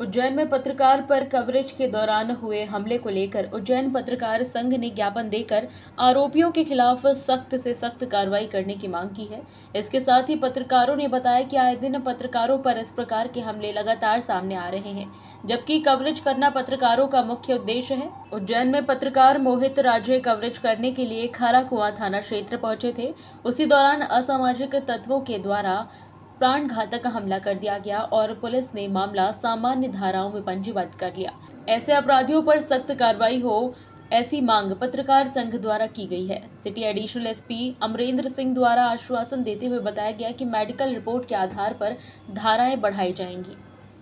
उज्जैन में पत्रकार पर कवरेज के दौरान हुए हमले को लेकर उज्जैन पत्रकार संघ ने ज्ञापन देकर आरोपियों के खिलाफ सख्त से सख्त कार्रवाई करने की मांग की है। इसके साथ ही पत्रकारों ने बताया कि आए दिन पत्रकारों पर इस प्रकार के हमले लगातार सामने आ रहे हैं, जबकि कवरेज करना पत्रकारों का मुख्य उद्देश्य है। उज्जैन में पत्रकार मोहित राजे कवरेज करने के लिए खाराकुआं थाना क्षेत्र पहुंचे थे। उसी दौरान असामाजिक तत्वों के द्वारा प्राण घातक हमला कर दिया गया और पुलिस ने मामला सामान्य धाराओं में पंजीबद्ध कर लिया। ऐसे अपराधियों पर सख्त कार्रवाई हो, ऐसी मांग पत्रकार संघ द्वारा की गई है। City additional SP Amarendra Singh द्वारा आश्वासन देते हुए बताया गया कि मेडिकल रिपोर्ट के आधार पर धाराएं बढ़ाई जाएंगी।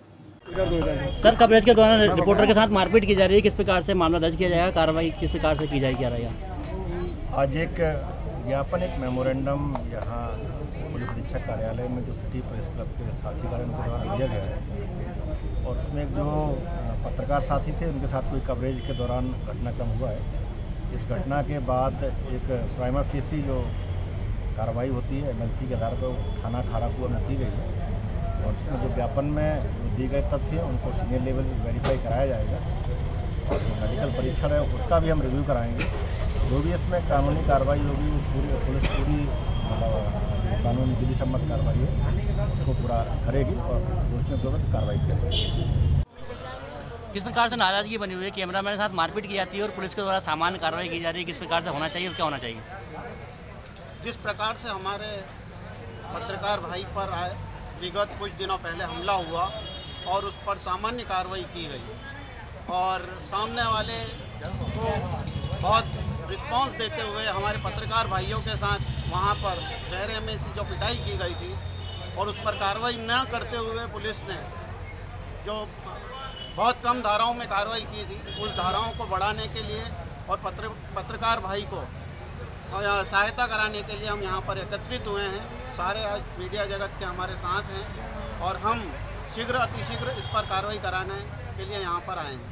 सर, कवरेज के दौरान रिपोर्टर के साथ मारपीट की जा रही है, किस प्रकार से मामला दर्ज किया जाएगा, कार्रवाई किस प्रकार से की जाएगी? आज एक ज्ञापन, एक मेमोरेंडम यहाँ पुलिस अधीक्षक कार्यालय में जो सिटी प्रेस क्लब के साथीगण के द्वारा दिया गया है, और उसमें जो पत्रकार साथी थे उनके साथ कोई कवरेज के दौरान घटनाक्रम हुआ है। इस घटना के बाद एक प्राइमा फेसी जो कार्रवाई होती है एमएलसी के आधार पर थाना खाराकुआं में की गई है, और इसमें जो ज्ञापन में दिए गए तथ्य हैं उनको सीनियर लेवल पर वेरीफाई कराया जाएगा, और जो मेडिकल परीक्षण है उसका भी हम रिव्यू कराएंगे। जो भी इसमें कानूनी कार्रवाई होगी वो पुलिस पूरी कानूनी विधि सम्मत कार्रवाई है उसको पूरा करेगी और दोषियों के ऊपर कार्रवाई करेगी। किस प्रकार से नाराजगी बनी हुई है? कैमरामैन के साथ मारपीट की जाती है और पुलिस के द्वारा सामान्य कार्रवाई की जा रही है, किस प्रकार से होना चाहिए और क्या होना चाहिए? जिस प्रकार से हमारे पत्रकार भाई पर विगत कुछ दिनों पहले हमला हुआ और उस पर सामान्य कार्रवाई की गई और सामने वाले को बहुत रिस्पांस देते हुए हमारे पत्रकार भाइयों के साथ वहां पर गहरे में से जो पिटाई की गई थी और उस पर कार्रवाई न करते हुए पुलिस ने जो बहुत कम धाराओं में कार्रवाई की थी उस धाराओं को बढ़ाने के लिए और पत्रकार भाई को सहायता कराने के लिए हम यहाँ पर एकत्रित हुए हैं। सारे आज मीडिया जगत के हमारे साथ हैं और हम अतिशीघ्र इस पर कार्रवाई कराने के लिए यहाँ पर आए हैं।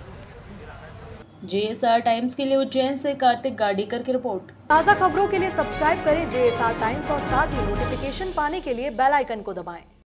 JSR टाइम्स के लिए उज्जैन से कार्तिक गाड़ीकर की रिपोर्ट। ताज़ा खबरों के लिए सब्सक्राइब करें JSR टाइम्स और साथ ही नोटिफिकेशन पाने के लिए बेल आइकन को दबाएं।